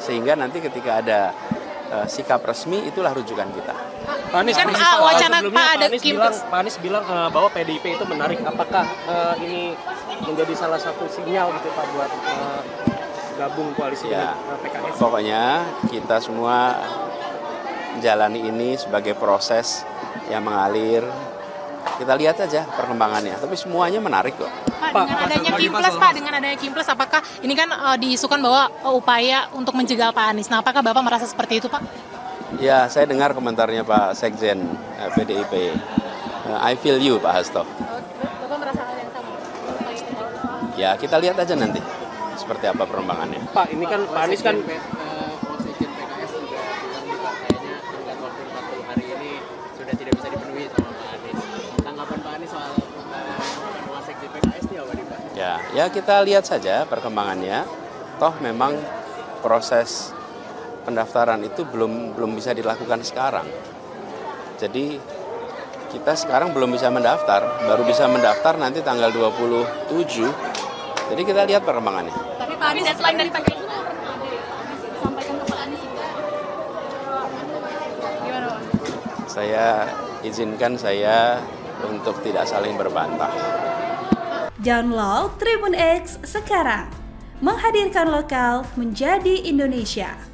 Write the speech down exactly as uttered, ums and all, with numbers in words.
Sehingga nanti ketika ada uh, sikap resmi, itulah rujukan kita. Pak Anies, kan Pak, uh, wacana sebelumnya Pak ada Pak Anies Kim bilang, Pak Anies bilang uh, bahwa P D I P itu menarik. Apakah uh, ini menjadi salah satu sinyal gitu Pak buat uh, gabung koalisi Ya, dengan uh, P K S? pokoknya kita semua jalani ini sebagai proses yang mengalir. Kita lihat aja perkembangannya, tapi semuanya menarik kok. Pak, dengan adanya Kimples, Pak, dengan adanya Kimples, apakah ini kan uh, diisukan bahwa uh, upaya untuk menjegal Pak Anies? Nah, apakah Bapak merasa seperti itu, Pak? Ya, saya dengar komentarnya Pak Sekjen uh, P D I P. Uh, I feel you, Pak Hasto. Bapak merasa hal yang sama? Ya, kita lihat aja nanti seperti apa perkembangannya. Pak, ini kan Pak Anies kan Sekjen P K S juga bilang juga kayaknya tenggat waktu empat puluh hari ini sudah tidak bisa dipenuhi sama Pak Anies. Tanggapan Pak Anies soal uh, Sekjen P K S ini apa nih Pak? Ya, ya kita lihat saja perkembangannya. Toh memang proses pendaftaran itu belum belum bisa dilakukan sekarang. Jadi kita sekarang belum bisa mendaftar, baru bisa mendaftar nanti tanggal dua puluh tujuh. Jadi kita lihat perkembangannya. Tapi Pak Anies deadline dari P K S itu pernah disampaikan ke Pak Anies juga. Gimana, Pak? Saya izinkan saya untuk tidak saling berbantah. Download Tribun X sekarang, menghadirkan lokal menjadi Indonesia.